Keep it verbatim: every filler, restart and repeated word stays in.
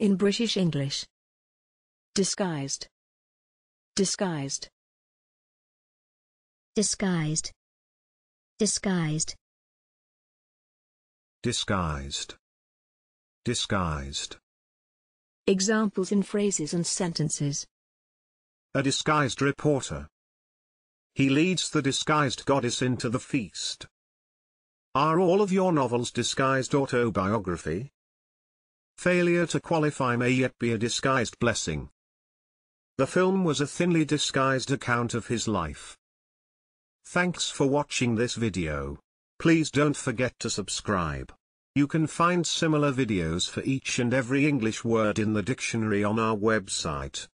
In British English. Disguised. Disguised. Disguised. Disguised. Disguised. Disguised. Examples in phrases and sentences. A disguised reporter. He leads the disguised goddess into the feast. Are all of your novels disguised autobiography? Failure to qualify may yet be a disguised blessing. The film was a thinly disguised account of his life. Thanks for watching this video. Please don't forget to subscribe. You can find similar videos for each and every English word in the dictionary on our website.